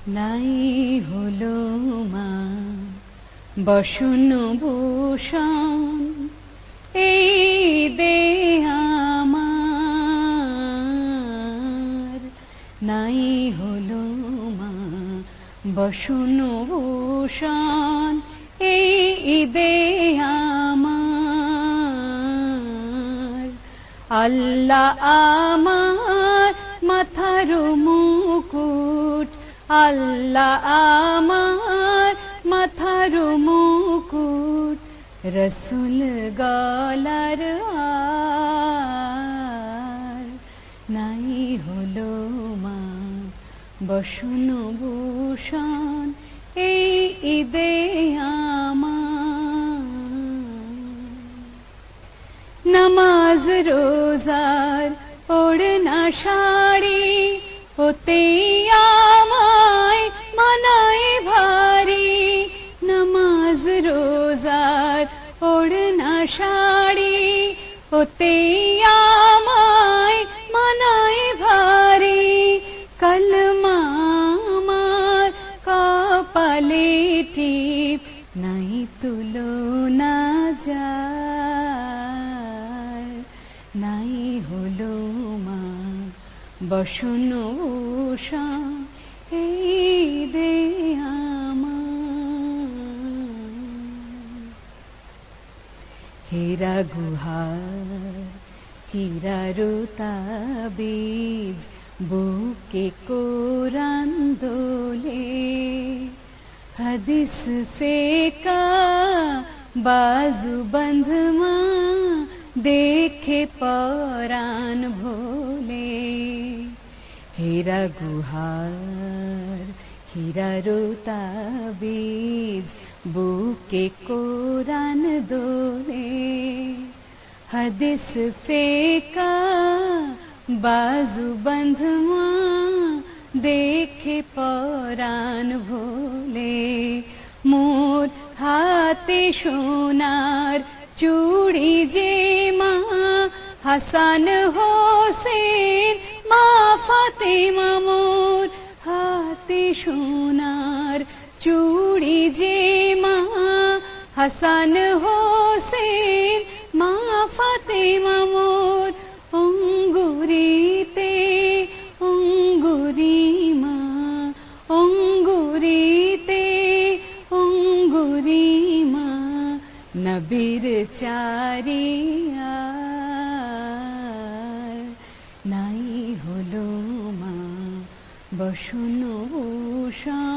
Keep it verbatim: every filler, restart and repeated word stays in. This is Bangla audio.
নাই হলো মা বসন ভূষণ এই দেহ আমার, নাই হলো মা বসন ভূষণ এই দেহ আমার। আল্লাহ আমার মাথার মুকুট, আল্লাহ আমার মাথার মুকুট, রসুল গলার হার, নাই হলো মা বসন ভূষণ এই ঈদে আমার। নামাজ রোজার ওড়না শাড়ি ওতে আমায় মানায় ভারী, নামাজ রোজার ওড়না শাড়ি ওতে আমায় মানায় ভারী, কলমা আমার কপালে টিপ নাই তুলনা যায়, নাই হলো মা বসন ভূষণ এই দেহ আমার। হীরা গুহার হীরার তাবিজ বুকে কোরআন দোলে, হাদিস ফেকা বাজু বন্ধমা দেখে পরাণ ভোলে। হীরা গুহার হীরার তাবিজ বুকে কোরআন দোলে, হাদিস ফেকা বাজু বন্ধমা দেখে পরাণ ভোলে। মোর হাতে সোনার চুড়ি যে মা হাসান হোসেন মা ফাতেমা, মোর হাতে সোনার চুড়ি যে মা হাসান হোসেন মা ফাতেমা, মোর অঙ্গুরিতে অঙ্গুরিমা, অঙ্গুরিতে অঙ্গুরিমা, নবীর চারিয়ার, নাই হলো মা বসন ভূষণ